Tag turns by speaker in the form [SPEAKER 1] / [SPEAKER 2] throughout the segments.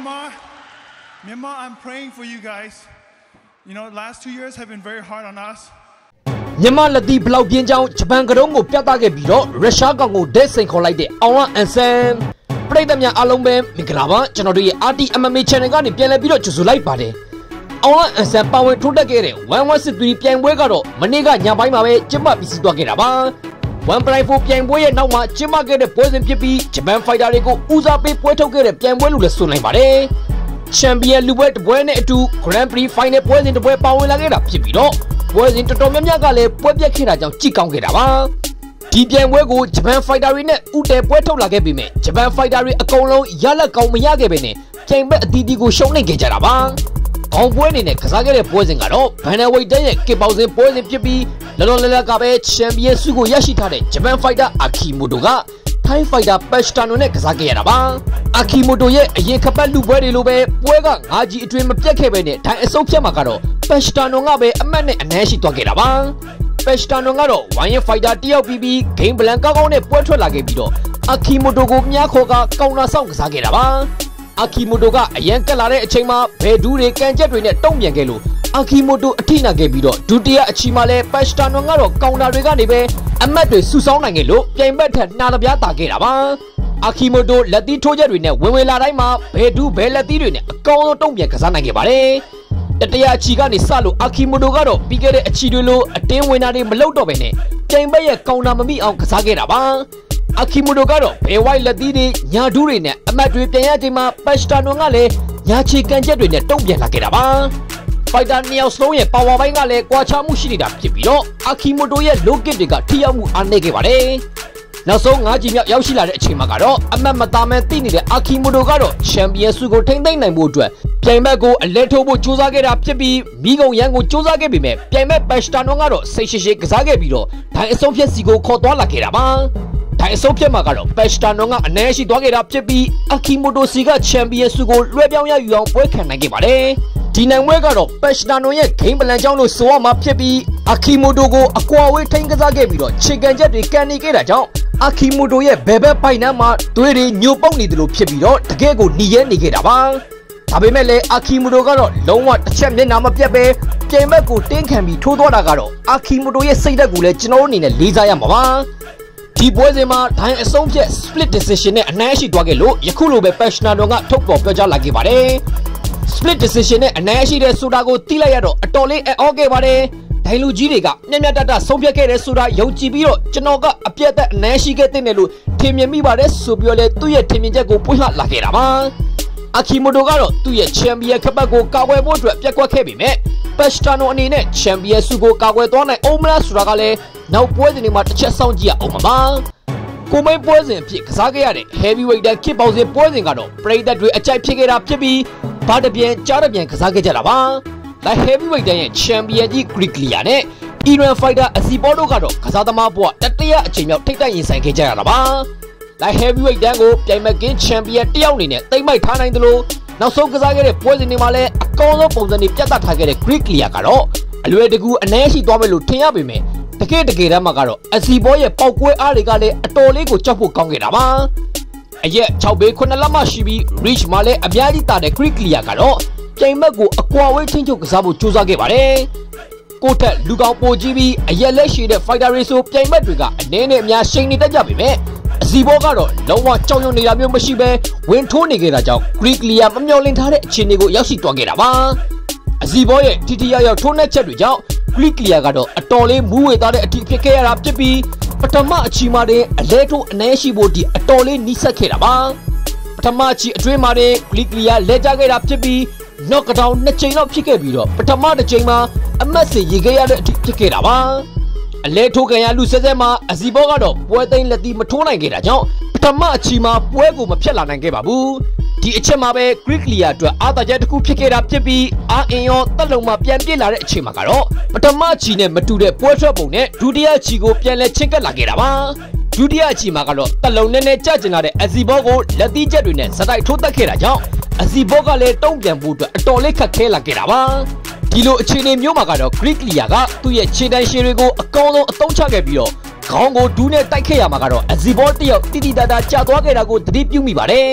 [SPEAKER 1] Myanmar, I'm praying for you guys. You know, last 2 years have been very hard on us.
[SPEAKER 2] Myanmar la di blau bien chang Japan karong ko pyat ta ke pi ro Russia kaung ko det sain khaw lai de Aung La N Sang ပရိသတ်များအားလုံးပဲမင်္ဂလာပါကျွန်တော်တို့ရဲ့ RTMMA channel ကနေပြန်လည်ပြီးတော့ကြိုဆိုလိုက်ပါတယ်Aung La N Sang ပါဝင်ထိုးတက်ခဲ့တဲ့1163ပြိုင်ပွဲကတော့မနေ့ကညပိုင်းမှာပဲကျင်းပပြီးစီးသွားခဲ့တာပါ1.4ပြိုင်ပွဲရဲ့နောက်မှာကျင်းပခဲ့တဲ့ပွဲစဉ်ဖြစ်ပြီး Japan Fighter တွေကိုဦးစားပေးပွဲထုတ်ခဲ့တဲ့ပြိုင်ပွဲလို့လည်းဆိုနိုင်ပါတယ်Champion လူပွဲတစ်ပွဲနဲ့အတူ Grand Prix Final ပွဲစဉ်တစ်ပွဲပါဝင်လာခဲ့တာဖြစ်ပြီးတော့ပွဲစဉ်တော်တော်များများကလည်းပွဲပြတ်ခဲ့တာကြောင့်ကြည့်ကောင်းခဲ့တာပါဒီပြိုင်ပွဲကို Japan Fighter တွေနဲ့ဥတဲပွဲထုတ်လာခဲ့ပြီးမြဲ Japan Fighter တွေအကုန်လုံးရလက်ကောင်းမရခဲ့ပဲနဲ့ပြိုင်ပွဲအသီးသီးကိုရှုံးနေခဲ့ကြတာပါကောင်းပွဲအနေနဲ့ကစားခဲ့တဲ့ပွဲစဉ်ကတော့ Bantamweight တန်းရဲ့ကစ်ဘောက်ဆင်ပွဲစဉ်ဖြစ်ပြီးလောလောလတ်ကပဲ Champion ဆုကိုရရှိထားတဲ့ Japan Fighter Akimoto ကThai Fighter Pastano နဲ့ကစားခဲ့ရတာပါAkimoto ရဲ့အရင်ခပတ်လူပွဲတွေလိုပဲပွဲက5ကြီးအတွင်းမပြတ်ခဲ့ပဲနဲ့ထိုင်အစုပ်ဖြတ်မှာကတော့ Pastano ကပဲအမှတ်နဲ့အနည်းရှိသွားခဲ့တာပါPastano ကတော့ဝိုင်းရ Fighter တယောက်ပြီး Game Plan ကောင်းကောင်းနဲ့ပွဲထွက်လာခဲ့ပြီးတော့ Akimoto ကိုမြားခေါ်ကကောင်နာဆောင်ကစားခဲ့တာပါAkimoto ကအရန်ကက်လာတဲ့အချိန်မှာဘယ်ဒူးတွေကန်ချက်တွေနဲ့တုံ့ပြန်ခဲ့လို့Akimoto အထိနာခဲ့ပြီးတော့ဒုတိယအချီမှာလဲ Pastano ကတော့ကောင်တာတွေကနေပဲအမတ်တွေဆူဆောင်းနိုင်ခဲ့လို့ပြိုင်ဘက်ထက်နှာတပြားတာခဲ့တာပါAkimoto လက်သီးထိုးချက်တွေနဲ့ဝင်လာတိုင်းမှာဘယ်ဒူးဘယ်လက်သီးတွေနဲ့အကောင်းဆုံးတုံ့ပြန်ကစားနိုင်ခဲ့ပါတယ်တတိယအချီကနေစလို့Akimoto ကတော့ပြီးခဲ့တဲ့အချီတွေလိုအတင်းဝင်တာတွေမလုပ်တော့ပဲနဲ့ပြိုင်ဘက်ရဲ့ကောင်တာမမိအောင်ကစားခဲ့တာပါAkimoto ကတော့ဘယ်ဝိုက်လက်သီးတွေညာဒူးတွေနဲ့အမတ်တွေပြန်ရချိန်မှာ Pastano ကလည်းညာချီကန်ချက်တွေနဲ့တုံ့ပြန်လာခဲ့တာပါFighter နှစ်ယောက်စလုံးရဲ့ power ပိုင်းကလည်းကွာခြားမှုရှိနေတာဖြစ်ပြီးတော့ Akimoto ရဲ့ low kick တွေကထိရောက်မှုအားနည်းခဲ့ပါတယ်နောက်ဆုံး5ကြီးမြောက်ရောက်ရှိလာတဲ့အချိန်မှာကတော့အမတ်မသားမဲသိနေတဲ့ Akimoto ကတော့ Champion ဆုကိုထိန်းသိမ်းနိုင်ဖို့အတွက်ပြိုင်ဘက်ကိုအလဲထိုးဖို့ကြိုးစားခဲ့တာဖြစ်ပြီးမိဂုံရန်ကိုကြိုးစားခဲ့ပေမဲ့ပြိုင်ဘက် Pastano ကတော့စိတ်ရှိရှိကစားခဲ့ပြီးတော့ဒိုင်အဆုံးဖြတ်စီကိုခေါ်သွားလာခဲ့တာပါဒိုင်အဆုံးဖြတ်မှာကတော့ Pastano ကအနည်းရှိသွားခဲ့တာဖြစ်ပြီး Akimoto စီက Champion ဆုကိုလွှဲပြောင်းရယူအောင်ပွဲခံနိုင်ခဲ့ပါတယ်ဒီနိုင်ပွဲကတော့ Pastano ရဲ့ Game Plan ကြောင့်လို့ဆိုရမှာဖြစ်ပြီး Akimoto ကိုအကွာဝေးထိန်းကစားခဲ့ပြီးတော့ခြေကန်ချက်တွေကန်နေခဲ့တာကြောင့် Akimoto ရဲ့ဘယ်ဘက်ပိုင်နှမ်းမှာသွေးတွေညှို့ပုတ်နေတယ်လို့ဖြစ်ပြီးတော့တကယ်ကိုหนีရဲနေခဲ့တာပါဒါပေမဲ့လည်း Akimoto ကတော့လုံးဝတစ်ချက်မျက်နှာမပြတ်ပဲပြိုင်ဘက်ကိုတင်းခံပြီးထိုးသွားတာကတော့ Akimoto ရဲ့စိတ်ဓာတ်ကိုလည်းကျွန်တော်တို့အနေနဲ့လေးစားရမှာပါဒီပွဲစဉ်မှာဒိုင်အဆုံးဖြတ် split decision နဲ့အနှမ်းရှိသွားခဲ့လို့ယခုလိုပဲ Pastano ကထုတ်ပေါ်ပြောကြားလာခဲ့ပါတယ်Split decision နဲ့အနည်းရှိတဲ့ဆိုတာကိုသိလိုက်ရတော့အတော်လေးအော်ခဲ့ပါတယ်ဒိုင်လူကြီးတွေကမျက်မျက်တတဆုံးဖြတ်ခဲ့တဲ့ဆိုတာယုံကြည်ပြီးတော့ကျွန်တော်ကအပြတ်သက်အနည်းရှိခဲ့တဲ့လို့ထင်မြင်မိပါတယ်ဆိုပြီးတော့လေသူ့ရဲ့ထင်မြင်ချက်ကိုပွင့်လှလာခဲ့တာပါAkimoto ကတော့သူ့ရဲ့ Champion ခပတ်ကိုကာကွယ်ဖို့အတွက်ပြက်ကွက်ခဲ့ပေမဲ့ Pastano အနေနဲ့ Champion ဆုကိုကာကွယ်သွားနိုင်အောင်မလားဆိုတာကလည်းနောက်ပွဲစဉ်တွေမှာတစ်ချက်စောင့်ကြည့်ရအောင်ပါကိုမိတ်ပွဲစဉ်အဖြစ်ကစားခဲ့ရတဲ့ Heavyweight ကစ်ဘောက်စဉ်ပွဲစဉ်ကတော့ပရိသတ်တွေအကြိုက်ဖြစ်ခဲ့တာဖြစ်ပြီးဘာတပြန်ကြားတပြန်ကစားခဲ့ကြတာပါ။ Light Heavyweight ရဲ့ Champion ကြီး Griglia နဲ့ Iran Fighter Azipor တို့ကတော့ကစားသမားဘဝတတိယအချိန်မြောက်ထိပ်တိုက်ရင်ဆိုင်ခဲ့ကြရတာပါ။ Light Heavyweight တန်းကိုပြိုင်မကင်း Champion တယောက်အနေနဲ့တိမ့်မိုက်ထားနိုင်သလိုနောက်ဆုံးကစားခဲ့တဲ့ပွဲစဉ်တွေမှာလည်းအကောင်းဆုံးပုံစံတွေပြတ်သားထားခဲ့တဲ့ Griglia ကတော့အလွယ်တကူအနည်းရှိသွားမယ်လို့ထင်ရပေမဲ့တကယ်တမ်းမှာကတော့ Azipor ရဲ့ပေါက်ကွဲအားတွေကလည်းအတော်လေးကိုကြောက်ဖို့ကောင်းခဲ့တာပါ။အရက်6ဘေး9လက်မှရှိပြီး reach မှာလည်းအများကြီးတာတဲ့ Griglia ကတော့ပြိုင်ဘက်ကိုအကွာဝေးချင်းချုပ်ကစားဖို့ကြိုးစားခဲ့ပါတယ်။ကိုထက်လူကောင်ပိုကြီးပြီးအရက်လက်ရှိတဲ့ Fighter တွေဆိုပြိုင်ဘက်တွေကအနည်းနဲ့အများရှိန်နေတတ်ကြပေမဲ့Aziporကတော့လုံးဝကြောက်ရွံ့နေတာမျိုးမရှိဘဲဝင်ထိုးနေခဲ့တာကြောင့် Griglia မမျှော်လင့်ထားတဲ့အခြေအနေကိုရောက်ရှိသွားခဲ့တာပါ။ Azipor ရဲ့ထိထိရောက်ထိုးနှက်ချက်တွေကြောင့်Griglia ကတော့အတော်လေးမူးဝေသားတဲ့အထိဖြစ်ခဲ့ရတာဖြစ်ပြီးပထမအချီမှာတင်အလဲထိုးအနှဲရှိဖို့ဒီအတော်လေးနီးစပ်ခဲ့တာပါပထမအချီအတွင်းမှာတင် Griglia လဲကျခဲ့တာဖြစ်ပြီး knockdown 2ချိန်လောက်ဖြစ်ခဲ့ပြီးတော့ပထမတစ်ချိန်မှာအမတ်စရေခဲ့ရတဲ့အထိဖြစ်ခဲ့တာပါအလဲထိုးခံရလူစဲစဲမှာAziporကတော့ပွဲသိမ်းလက်သီးမထိုးနိုင်ခဲ့တာကြောင့်ပထမအချီမှာပွဲကိုမဖြတ်လာနိုင်ခဲ့ပါဘူးဒီအချက်မှာပဲ Griglia အတွက်အာသာချက်တစ်ခုဖြစ်ခဲ့တာဖြစ်ပြီးအာအင်ရောတက်လုံမှာပြန်ပြစ်လာတဲ့အချိန်မှာကတော့ပထမချီနဲ့မတူတဲ့ပွဲထွက်ပုံနဲ့ဒုတိယချီကိုပြန်လဲချင်းကပ်လာခဲ့တာပါဒုတိယချီမှာကတော့တက်လုံနဲ့ကြကျင်လာတဲ့ Azipor ကိုလက်သီးချက်တွေနဲ့စတိုက်ထိုးတက်ခဲ့တာကြောင့် Azipor ကလည်းတုံ့ပြန်ဖို့အတွက်အတော်လေးခက်ခဲလာခဲ့တာပါဒီလိုအခြေအနေမျိုးမှာကတော့ Griglia ကသူ့ရဲ့ခြေတန်းရှည်တွေကိုအကောင်းဆုံးအသုံးချခဲ့ပြီးတော့ခေါင်းကိုဒူးနဲ့တိုက်ခဲ့ရမှာကတော့Azipor တယောက်တိတိတတ်တာကြာသွားခဲ့တာကိုသတိပြုမိပါတယ်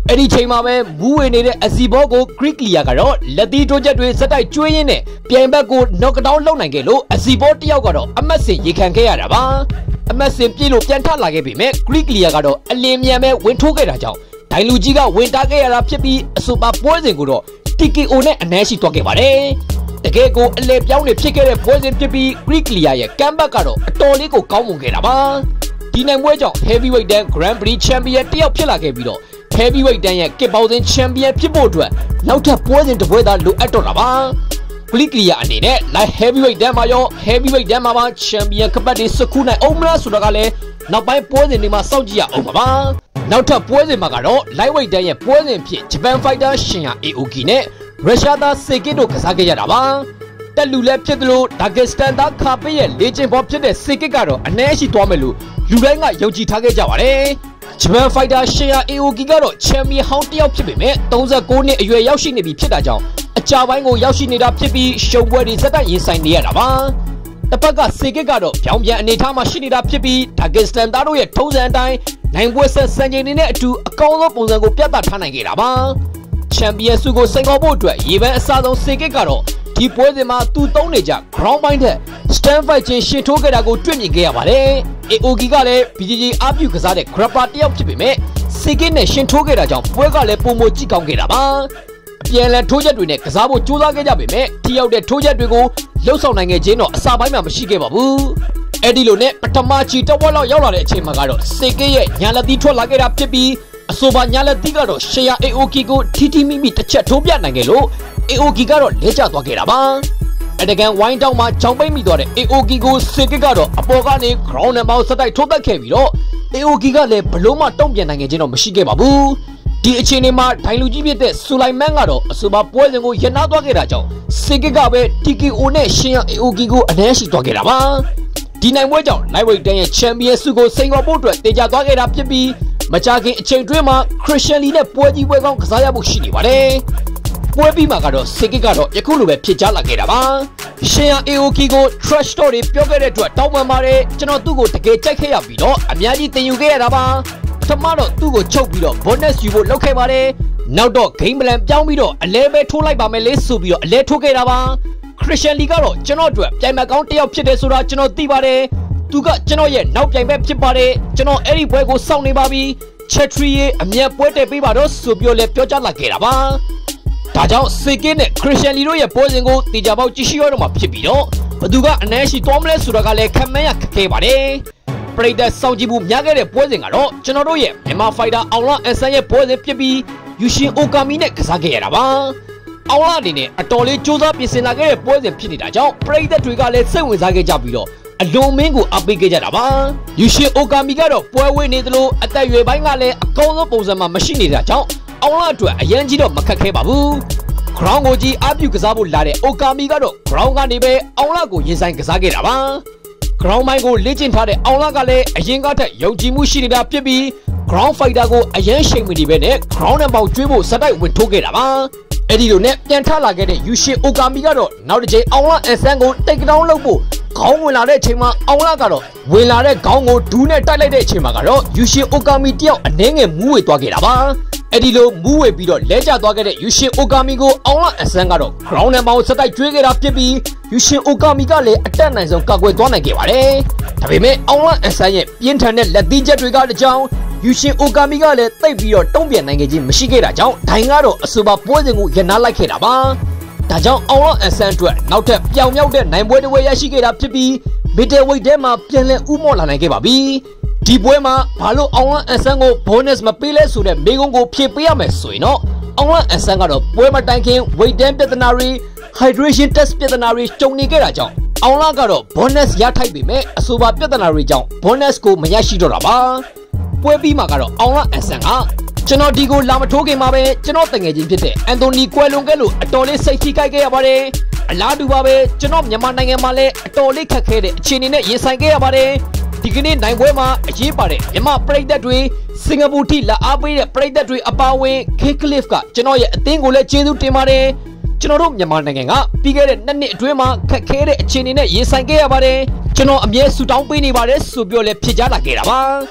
[SPEAKER 2] အဲ့ဒီချိန်မှာပဲမူးဝင်နေတဲ့အစီဘောကို Greek League ကတော့လက်သီးထိုးချက်တွေစက်တိုက်ကျွေးရင်းနဲ့ပြိုင်ဘက်ကို knockdown လုပ်နိုင်ခဲ့လို့အစီဘောတစ်ယောက်ကတော့အမတ်စင်ရေခံခဲ့ရတာပါအမတ်စင်ပြည့်လို့ပြန်ထလာခဲ့ပေမဲ့ Greek League ကတော့အလင်းမြန်ပဲဝင်ထိုးခဲ့တာကြောင့်ဒိုင်လူကြီးကဝင်တားခဲ့ရတာဖြစ်ပြီးအဆိုပါပွဲစဉ်ကိုတော့ TKO နဲ့အနှဲရှိသွားခဲ့ပါတယ်တကယ်ကိုအလဲပြောင်းနေဖြစ်ခဲ့တဲ့ပွဲစဉ်ဖြစ်ပြီး Greek League ရဲ့ကမ်ဘက်ကတော့အတော်လေးကိုကောင်းမွန်ခဲ့တာပါဒီနိုင်ပွဲကြောင့် Heavyweight တန်း Grand Prix Champion တယောက်ဖြစ်လာခဲ့ပြီးတော့ Heavyweight တန်းရဲ့ကစ်ဘောက်ဆင်း Champion ဖြစ်ဖို့အတွက်နောက်ထပ်ပွဲစဉ်တစ်ပွဲသာလိုအပ်တော့တာပါ Greek League အနေနဲ့ Light Heavyweight တန်းမှာရော Heavyweight တန်းမှာပါ Champion ကပတ်တွေစကူနိုင်အောင်မလားဆိုတော့ကလည်းနောက်ပိုင်းပွဲစဉ်တွေမှာစောင့်ကြည့်ရအောင်ပါနောက်ထပ်ပွဲစဉ်မှာကတော့ Lightweight တန်းရဲ့ပွဲစဉ်ဖြစ် Japan Fighter ရှင်ရ Aoki နဲ့ Russia သား Seki တို့ကစားခဲ့ကြတာပါတက်လူလည်းဖြစ်သလို Dagestan သားခါပေးရဲ့လေ့ကျင့်ဖော်ဖြစ်တဲ့ Seki ကတော့အနှဲရှိသွားမယ်လို့လူတိုင်းကယုံကြည်ထားခဲ့ကြပါတယ်Japan Fighter ရှင်ရ Aoki ကတော့ Champion ဟောင်းတစ်ယောက်ဖြစ်ပေမဲ့39နှစ်အရွယ်ရောက်ရှိနေပြီဖြစ်တာကြောင့်အကြပိုင်းကိုရောက်ရှိနေတာဖြစ်ပြီးရှုံပွဲတွေစက်တိုက်ရင်ဆိုင်နေရတာပါတစ်ဖက်က Seki ကတော့ပြောင်းပြန်အနေထားမှာရှိနေတာဖြစ်ပြီး Dagestan သားတို့ရဲ့ထုံးစံအတိုင်းနိုင်ပွဲဆက်စံချိန်တွေနဲ့အတူအကောင်းဆုံးပုံစံကိုပြသထားနိုင်ခဲ့တာပါချန်ပီယံဆုကိုစိန်ခေါ်ဖို့အတွက်ရေပန်းအစားဆုံး Seki ကတော့ဒီပွဲစဉ်မှာသူသုံးနေကြ ground point တဲ့ stand fight ချင်းရှင်းထိုးခဲ့တာကိုတွေ့မြင်ခဲ့ရပါတယ်။ Aoki ကလည်း BJJ အပြုကစားတဲ့ grapper တယောက်ဖြစ်ပေမဲ့ Seki နဲ့ရှင်းထိုးခဲ့တာကြောင့်ပွဲကလည်းပုံမကြည့်ကောင်းခဲ့တာပါ။အပြန်လည်ထိုးချက်တွေနဲ့ကစားဖို့ကြိုးစားခဲ့ကြပေမဲ့ထိရောက်တဲ့ထိုးချက်တွေကိုလှုပ်ဆောင်နိုင်ခဲ့ခြင်းတော့အစပိုင်းမှာမရှိခဲ့ပါဘူး။အဲ့ဒီလိုနဲ့ပထမချီတဝက်လောက်ရောက်လာတဲ့အချိန်မှာကတော့ Seki ရဲ့ညာလက်သီးထွက်လာခဲ့တာဖြစ်ပြီးအဆိုပါညာလက်သီးကတော့ရှယ်ယာ Aoki ကိုထီထီမိမိတစ်ချက်ထိုးပြနိုင်ခဲ့လို့ Aoki ကတော့လဲကျသွားခဲ့တာပါအတကန်ဝိုင်းတောင်းမှာချောင်းပိတ်မိသွားတဲ့ Aoki ကို Seki ကတော့အပေါ်ကနေ ground and pound စက်တိုက်ထိုးတက်ခဲ့ပြီးတော့ Aoki ကလည်းဘလို့မှတုံ့ပြန်နိုင်ခဲ့ခြင်းတော့မရှိခဲ့ပါဘူးဒီအချိန်မှာဒိုင်လူကြီးဖြစ်တဲ့ Sulaiman ကတော့အဆိုပါပွဲစဉ်ကိုရနာသွားခဲ့တာကြောင့် Seki ကပဲ TKO နဲ့ရှင်ရ Aoki ကိုအနှဲရှိသွားခဲ့တာပါဒီနိုင်ပွဲကြောင့် Lightweight တန်းရဲ့ Champion ဆုကိုစိန်ခေါ်ဖို့အတွက်တေချာသွားခဲ့တာဖြစ်ပြီးမကြခင်အချိန်တွင်းမှာ Christian Lee နဲ့ပွဲကြီးပွဲကောင်းကစားရဖို့ရှိနေပါတယ်ပွဲပြီးမှာကတော့ Seki ကတော့ယခုလိုပဲဖြစ်ကြလာခဲ့တာပါရှင်ရ Aoki ကို trash talk တွေပြောခဲ့တဲ့အတွက်တောင်းပန်ပါတယ်ကျွန်တော်သူ့ကိုတကယ်ကြိုက်ခဲ့ရပြီးတော့အများကြီးတင်ယူခဲ့ရတာပါပထမတော့သူ့ကိုချုပ်ပြီးတော့ bonus ယူဖို့လုပ်ခဲ့ပါတယ်နောက်တော့ game plan ပြောင်းပြီးတော့အလဲပဲထိုးလိုက်ပါမယ်လေဆိုပြီးတော့အလဲထိုးခဲ့တာပါ Christian Lee ကတော့ကျွန်တော်အတွက်ပြိုင်ဘက်ကောင်းတစ်ယောက်ဖြစ်တယ်ဆိုတာကျွန်တော်သိပါတယ်သူကကျွန်တော်ရဲ့နောက်ပြိုင်ဘက်ဖြစ်ပါတယ်ကျွန်တော်အဲ့ဒီပွဲကိုစောင့်နေပါပြီ Chetri ရဲ့အမြတ်ပွဲတက်ပေးပါတော့ဆိုပြီးလဲပြောကြားလာခဲ့တာပါဒါကြောင့် Seki နဲ့ Christian Lee တို့ရဲ့ပွဲစဉ်ကိုတေချာပေါက်ကြည့်ရှုရတော့မှာဖြစ်ပြီးတော့ဘသူကအနှဲရှိသွားမလဲဆိုတာကလည်းခံမှန်းရခက်ခဲပါတယ်ပရိသတ်စောင့်ကြည့်မှုများခဲ့တဲ့ပွဲစဉ်ကတော့ကျွန်တော်တို့ရဲ့မြန်မာဖိုက်တာအောင်လအန်ဆန်ရဲ့ပွဲစဉ်ဖြစ်ပြီးယူရှင်အိုကာမီနဲ့ကစားခဲ့ရတာပါအောင်လအနေနဲ့အတော်လေးစူးစမ်းပြင်ဆင်လာခဲ့တဲ့ပွဲစဉ်ဖြစ်နေတာကြောင့်ပရိသတ်တွေကလည်းစိတ်ဝင်စားခဲ့ကြပြီးတော့အလုံးမင်းကိုအပိတ်ခဲ့ကြတာပါယူရှင်အိုကာမီကတော့ပွဲဝေးနေသလိုအသက်အရွယ်ပိုင်းကလည်းအကောင်းဆုံးပုံစံမှာမရှိနေတာကြောင့်အောင်လအတွက်အရန်ကြီးတော့မခက်ခဲပါဘူး ground ကိုကြီးအပြုကစားဖို့လာတဲ့အိုကာမီကတော့ ground ကနေပဲအောင်လကိုရင်ဆိုင်ကစားခဲ့တာပါ ground မိုင်းကိုလေ့ကျင့်ထားတဲ့အောင်လကလည်းအရင်ကထက်ယုံကြည်မှုရှိနေတာဖြစ်ပြီး ground fighter ကိုအရန်ရှိန်မနေပဲနဲ့ ground နဲ့ပေါင်ကျွေးဖို့စတိုက်ဝင်ထိုးခဲ့တာပါအဲ့ဒီလိုနဲ့ပြန်ထလာခဲ့တဲ့ယူရှင်အိုကာမီကတော့နောက်တစ်ချိန်အောင်လအန်ဆန်ကိုတိတ်တောင်းလုပ်ဖို့ခေါင်းဝင်လာတဲ့အချိန်မှာအောင်လကတော့ဝင်လာတဲ့ခေါင်းကိုဒူးနဲ့တိုက်လိုက်တဲ့အချိန်မှာကတော့ယူရှင်အိုကာမီတယောက်အနှဲငယ်မူးဝေသွားခဲ့တာပါအဲ့ဒီလိုမူးဝေပြီးတော့လဲကျသွားခဲ့တဲ့ယူရှင်အိုကာမီကိုအောင်လအန်ဆန်ကတော့ ground နဲ့ပေါင်စတိုက်ကျွေးခဲ့တာဖြစ်ပြီးယူရှင်အိုကာမီကလည်းအတက်နိုင်ဆုံးကာကွယ်သွားနိုင်ခဲ့ပါတယ်ဒါပေမဲ့အောင်လအန်ဆန်ရဲ့ပြင်းထန်တဲ့လက်သီးချက်တွေကတကြောင်ယူရှင်အိုကာမီကလည်းတိတ်ပြီးတော့တုံ့ပြန်နိုင်ခဲ့ခြင်းမရှိခဲ့တာကြောင့်ဒိုင်ကတော့အဆိုပါပွဲစဉ်ကိုရနာလိုက်ခဲ့တာပါဒါကြောင့်အောင်လအန်ဆန်အတွက်နောက်ထပ်ပြောင်မြောက်တဲ့နိုင်ပွဲတစ်ပွဲရရှိခဲ့တာဖြစ်ပြီး middleweight ထဲမှာပြန်လည်ဥမော့လာနိုင်ခဲ့ပါပြီဒီပွဲမှာဘာလို့အောင်လအန်ဆန်ကို bonus မပေးလဲဆိုတဲ့မေးခွန်းကိုဖြေပေးရမယ်ဆိုရင်တော့အောင်လအန်ဆန်ကတော့ပွဲမတိုင်ခင် weight တန်းပြဿနာတွေ hydration test ပြဿနာတွေကြုံနေခဲ့တာကြောင့်အောင်လကတော့ bonus ရထိုက်ပေမဲ့အဆိုပါပြဿနာတွေကြောင့် bonus ကိုမရရှိတော့တာပါပွဲပြီးမှာကတော့အောင်လအန်ဆန်ကကျွန်တော်ဒီကိုလာမထိုးခင်မှာပဲကျွန်တော်တငယ်ချင်းဖြစ်တဲ့အန်တိုနီကွယ်လွန်ခဲ့လို့အတော်လေးစိတ်ထိခိုက်ခဲ့ရပါတယ်အလားတူပါပဲကျွန်တော်မြန်မာနိုင်ငံမှာလည်းအတော်လေးခက်ခဲတဲ့အခြေအနေနဲ့ရင်ဆိုင်ခဲ့ရပါတယ်ဒီကနေ့နိုင်ပွဲမှာအရေးပါတဲ့မြန်မာပရိသတ်တွေစင်ကာပူထိလာအားပေးတဲ့ပရိသတ်တွေအပါအဝင် K-Cliff ကကျွန်တော်ရဲ့အသင်းကိုလည်းကျေးဇူးတင်ပါတယ်ကျွန်တော်တို့မြန်မာနိုင်ငံကပြီးခဲ့တဲ့2နှစ်အတွင်းမှာခက်ခဲတဲ့အခြေအနေနဲ့ရင်ဆိုင်ခဲ့ရပါတယ်ကျွန်တော်အမြဲဆူတောင်းပေးနေပါတယ်ဆိုပြောလဲဖြစ်ကြလာခဲ့တာပါ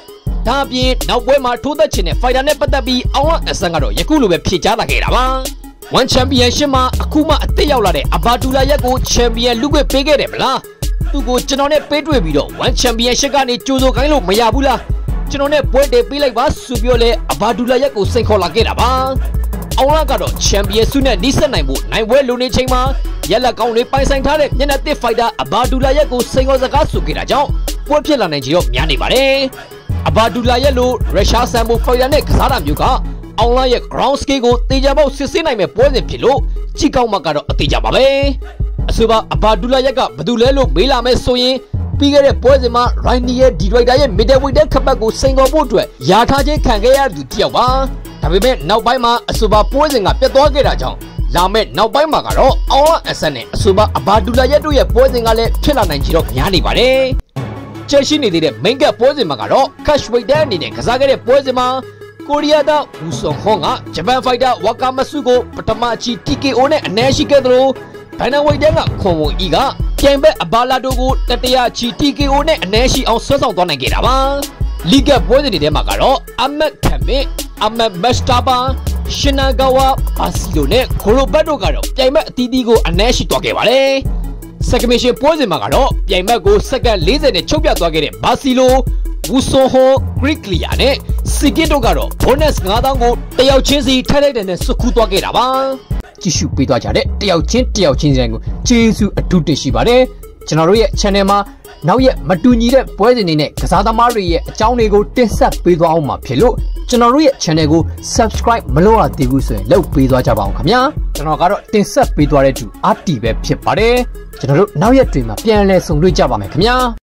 [SPEAKER 2] ဒါအပြင်နောက်ပွဲမှာထိုးသက်ချင်တဲ့ fighter နဲ့ပတ်သက်ပြီးအောင်လအဆန်ကတော့ယခုလိုပဲဖြေကြားလာခဲ့တာပါ။ One Championship မှာအခုမှအသက်ရောက်လာတဲ့အဘာဒူလာရက်ကို Champion လူခွင့်ပေးခဲ့တယ်မလား။သူကိုကျွန်တော်နဲ့ပေးတွေ့ပြီးတော့ One Championship ကနေကြိုးစိုးခိုင်းလို့မရဘူးလား။ကျွန်တော်နဲ့ပွဲတည်ပေးလိုက်ပါဆိုပြီးလဲအဘာဒူလာရက်ကိုစိန်ခေါ်လာခဲ့တာပါ။အောင်လကတော့ Champion ဆုနဲ့နှိစက်နိုင်ဖို့နိုင်ပွဲလိုနေချိန်မှာရက်လက်ကောင်းတွေပိုင်ဆိုင်ထားတဲ့မျက်နှာသစ် Fighter အဘာဒူလာရက်ကိုစိန်ခေါ်စကားဆိုခဲ့တာကြောင့်ပွဲဖြစ်လာနိုင်ချေတော့များနေပါတယ်။အဘာဒူလာရက်လိုရုရှားဆန်ဖို့ Fighter နဲ့ကစားတာမျိုးကအောင်လရဲ့ ground skill ကိုတေချာပေါက်စစ်ဆေးနိုင်မဲ့ပွဲစဉ်ဖြစ်လို့ကြည့်ကောင်းမှကတော့အသေးကြပါပဲ။အဆိုပါအဘာဒူလာရက်ကဘယ်သူလဲလို့မေးလာမယ်ဆိုရင်ပြီးခဲ့တဲ့ပွဲစဉ်မှာ Rainy ရဲ့ D-Rider ရဲ့ middleweight ခပတ်ကိုစိန်ခေါ်ဖို့အတွက်ယာထားခြင်းခံခဲ့ရသူတယောက်ပါ။ဒါပေမဲ့နောက်ပိုင်းမှာအဆိုပါပွဲစဉ်ကပြတ်သွားခဲ့တာကြောင့်လာမဲ့နောက်ပိုင်းမှာကတော့အောင်လအဆန်နဲ့အဆိုပါအဘာဒူလာရက်တို့ရဲ့ပွဲစဉ်ကလည်းဖြစ်လာနိုင်ချေတော့များနေပါတယ်။ကျရှိနေသေးတဲ့ main cut ပွဲစဉ်မှာကတော့ cash weight အနေနဲ့ကစားခဲ့တဲ့ပွဲစဉ်မှာကိုရီးယားသားဝူဆွန်ဟွန်ကဂျပန်ဖိုက်တာဝါကာမဆုကိုပထမချီ TKO နဲ့အနည်းရှိခဲ့သလိုဘန်နဝိတ်တန်းကခွန်ဝွန်အီကပြိုင်ဘက်အဘာလာတိုကိုတတရာချီ TKO နဲ့အနည်းရှိအောင်ဆွဲဆောင်သွားနိုင်ခဲ့တာပါလီဂတ်ပွဲစဉ်တွေထဲမှာကတော့အမတ်ခမ်မစ်အမတ်မက်စတာဘာရှင်နာဂါဝါဘာစီလိုနဲ့ခိုလိုဘတ်တို့ကတော့ပြိုင်ဘက်အသီးသီးကိုအနည်းရှိသွားခဲ့ပါတယ်စက်ကမီရှင်ပွဲစဉ်မှာကတော့ပြိုင်ဘက်ကိုစက္ကန့်40နဲ့ချုပ်ပြသွားခဲ့တဲ့ဘာစီလိုဝူဆွန်ဟွန်ဂရစ်ကလီယာနဲ့စီကစ်တို့ကတော့ bonus 9000ကိုတယောက်ချင်းစီထိုက်လိုက်တဲ့နဲ့စုခုသွားခဲ့တာပါကြည့်ရှုပေးသွားကြတဲ့တယောက်ချင်းစီတိုင်းကိုကျေးဇူးအထူးတင်ရှိပါတယ်ကျွန်တော်တို့ရဲ့ channel မှာနောက်ရက်မတူညီတဲ့ပွဲစဉ်တွေနဲ့ကစားသမားတွေရဲ့အကြောင်းတွေကိုတင်ဆက်ပေးသွားအောင်မှာဖြစ်လို့ကျွန်တော်တို့ရဲ့ channel ကို subscribe မလုပ်ရသေးဘူးဆိုရင်လုပ်ပေးသွားကြပါအောင်ခင်ဗျာကျွန်တော်ကတော့တင်ဆက်ပေးသွားတဲ့သူအာတီပဲဖြစ်ပါတယ်ကျွန်တော်တို့နောက်ရက်တွေမှာပြန်လည်ဆုံတွေ့ကြပါမယ်ခင်ဗျာ